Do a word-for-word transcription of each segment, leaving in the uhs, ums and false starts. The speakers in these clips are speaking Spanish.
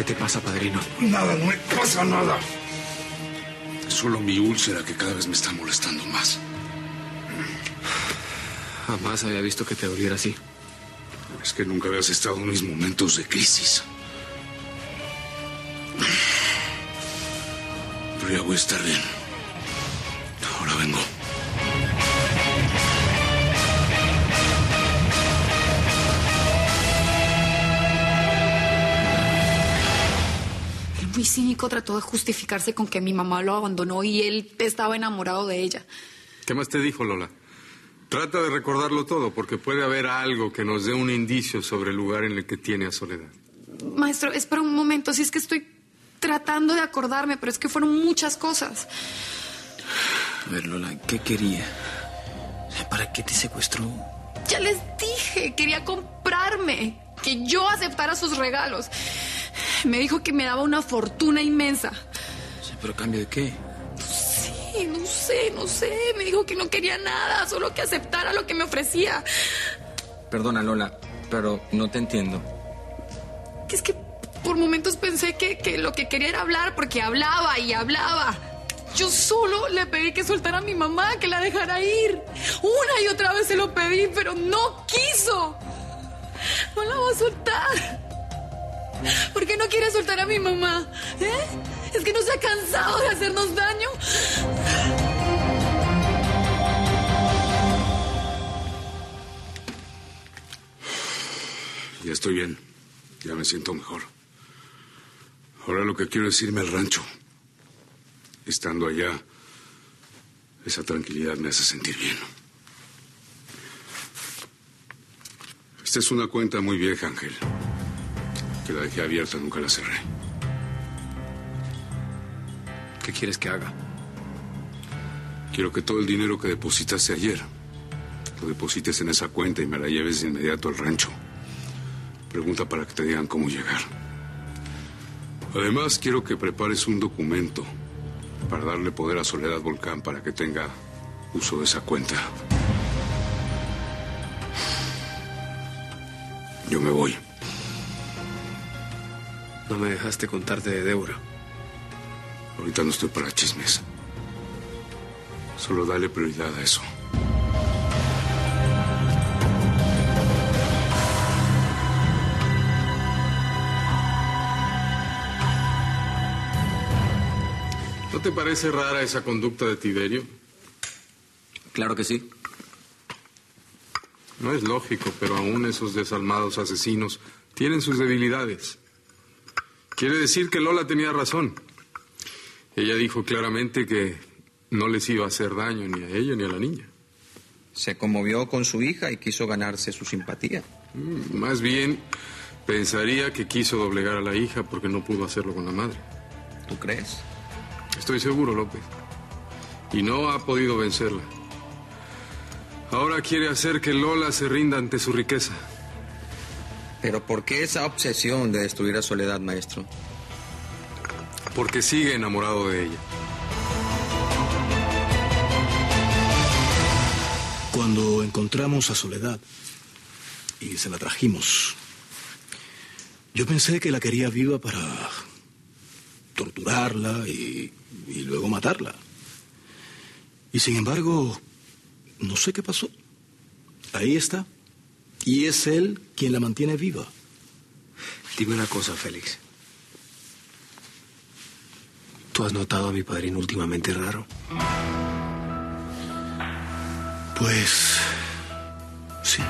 ¿Qué te pasa, padrino? Nada, no me pasa nada. Es solo mi úlcera que cada vez me está molestando más. Jamás había visto que te doliera así. Es que nunca habías estado en mis momentos de crisis. Pero ya voy a estar bien. Ahora vengo. El muy cínico trató de justificarse con que mi mamá lo abandonó y él estaba enamorado de ella. ¿Qué más te dijo, Lola? Trata de recordarlo todo, porque puede haber algo que nos dé un indicio sobre el lugar en el que tiene a Soledad. Maestro, espera un momento. Si es que estoy tratando de acordarme, pero es que fueron muchas cosas. A ver, Lola, ¿qué quería? ¿Para qué te secuestró? Ya les dije, quería comprarme, que yo aceptara sus regalos. Me dijo que me daba una fortuna inmensa. Sí, ¿pero a cambio de qué? Sí, no sé, no sé. Me dijo que no quería nada, solo que aceptara lo que me ofrecía. Perdona, Lola, pero no te entiendo. Es que por momentos pensé que, que lo que quería era hablar, porque hablaba y hablaba. Yo solo le pedí que soltara a mi mamá, que la dejara ir. Una y otra vez se lo pedí, pero no quiso. No la va a soltar. ¿Por qué no quiere soltar a mi mamá? ¿Eh? ¿Es que no se ha cansado de hacernos daño? Ya estoy bien. Ya me siento mejor. Ahora lo que quiero es irme al rancho. Estando allá, esa tranquilidad me hace sentir bien. Esta es una cuenta muy vieja, Ángel. Que la dejé abierta, nunca la cerré. ¿Qué quieres que haga? Quiero que todo el dinero que depositaste ayer lo deposites en esa cuenta y me la lleves de inmediato al rancho. Pregunta para que te digan cómo llegar. Además, quiero que prepares un documento para darle poder a Soledad Volcán para que tenga uso de esa cuenta. Yo me voy. No me dejaste contarte de Débora. Ahorita no estoy para chismes. Solo dale prioridad a eso. ¿No te parece rara esa conducta de Tiberio? Claro que sí. No es lógico, pero aún esos desalmados asesinos tienen sus debilidades. Quiere decir que Lola tenía razón. Ella dijo claramente que no les iba a hacer daño ni a ella ni a la niña. Se conmovió con su hija y quiso ganarse su simpatía. Mm, más bien, pensaría que quiso doblegar a la hija porque no pudo hacerlo con la madre. ¿Tú crees? Estoy seguro, López. Y no ha podido vencerla. Ahora quiere hacer que Lola se rinda ante su riqueza. ¿Pero por qué esa obsesión de destruir a Soledad, maestro? Porque sigue enamorado de ella. Cuando encontramos a Soledad y se la trajimos, yo pensé que la quería viva para torturarla y, y luego matarla. Y sin embargo, no sé qué pasó. Ahí está. Y es él quien la mantiene viva. Dime una cosa, Félix. ¿Tú has notado a mi padrino últimamente raro? Pues sí.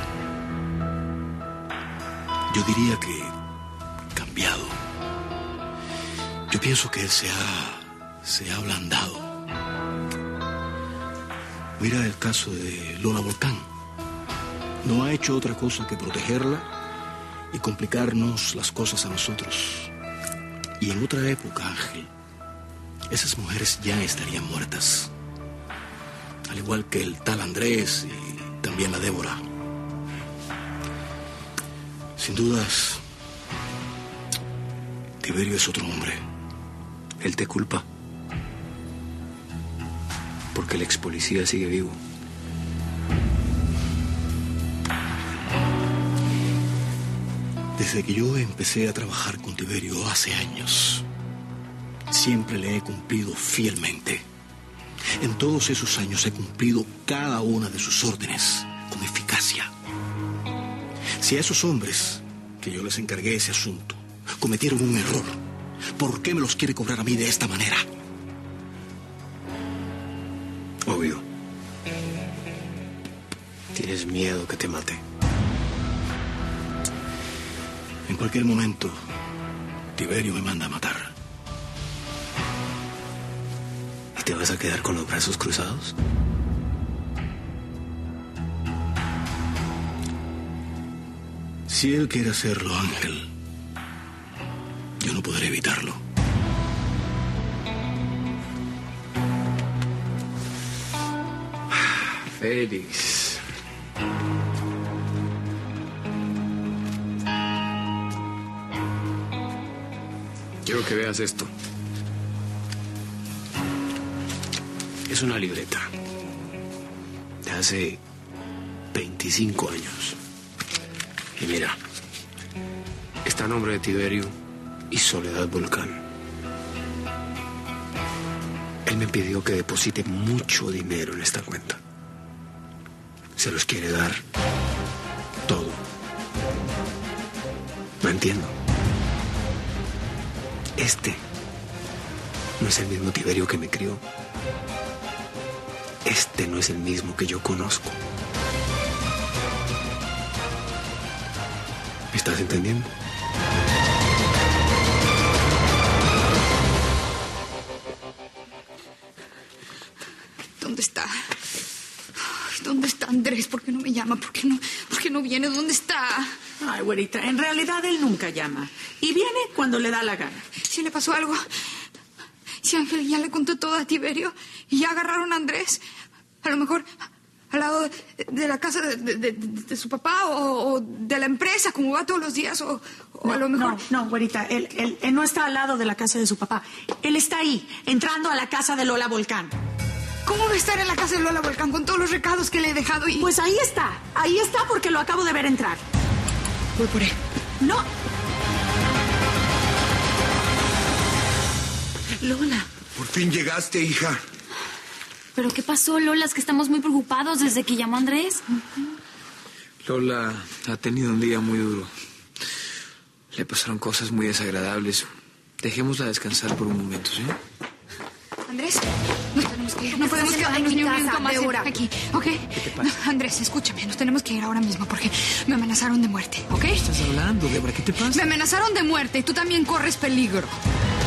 Yo diría que cambiado. Yo pienso que él se ha, se ha ablandado. Mira el caso de Lola Volcán. No ha hecho otra cosa que protegerla y complicarnos las cosas a nosotros. Y en otra época, Ángel, esas mujeres ya estarían muertas. Al igual que el tal Andrés y también la Débora. Sin dudas, Tiberio es otro hombre. Él te culpa. Porque el ex policía sigue vivo. Desde que yo empecé a trabajar con Tiberio hace años, siempre le he cumplido fielmente. En todos esos años he cumplido cada una de sus órdenes con eficacia. Si a esos hombres que yo les encargué ese asunto cometieron un error, ¿por qué me los quiere cobrar a mí de esta manera? Obvio. Tienes miedo que te mate. En cualquier momento, Tiberio me manda a matar. ¿Y te vas a quedar con los brazos cruzados? Si él quiere hacerlo, Ángel, yo no podré evitarlo. Félix. Quiero que veas esto. Es una libreta de hace veinticinco años. Y mira, está a nombre de Tiberio y Soledad Volcán. Él me pidió que deposite mucho dinero en esta cuenta. Se los quiere dar todo. No entiendo. Este no es el mismo Tiberio que me crió. Este no es el mismo que yo conozco. ¿Me estás entendiendo? ¿Dónde está? ¿Dónde está Andrés? ¿Por qué no me llama? ¿Por qué no, por qué no viene? ¿Dónde está? Ay, güerita, en realidad él nunca llama. Y viene cuando le da la gana. Si le pasó algo, si Ángel ya le contó todo a Tiberio y ya agarraron a Andrés, a lo mejor al lado de, de la casa de, de, de, de su papá o, o de la empresa, como va todos los días, o, o no, a lo mejor... No, no, güerita, él, él, él no está al lado de la casa de su papá. Él está ahí, entrando a la casa de Lola Volcán. ¿Cómo va a estar en la casa de Lola Volcán con todos los recados que le he dejado? Y... Pues ahí está, ahí está porque lo acabo de ver entrar. Voy por él. No. Lola. Por fin llegaste, hija. ¿Pero qué pasó, Lola? Es que estamos muy preocupados desde que llamó Andrés. Lola ha tenido un día muy duro. Le pasaron cosas muy desagradables. Dejémosla descansar por un momento, ¿sí? Andrés, nos tenemos que ir. No podemos quedarnos ni un minuto más aquí, ¿ok? ¿Qué te pasa? No, Andrés, escúchame. Nos tenemos que ir ahora mismo porque me amenazaron de muerte, ¿ok? ¿Qué estás hablando, Débora? ¿Qué te pasa? Me amenazaron de muerte y tú también corres peligro.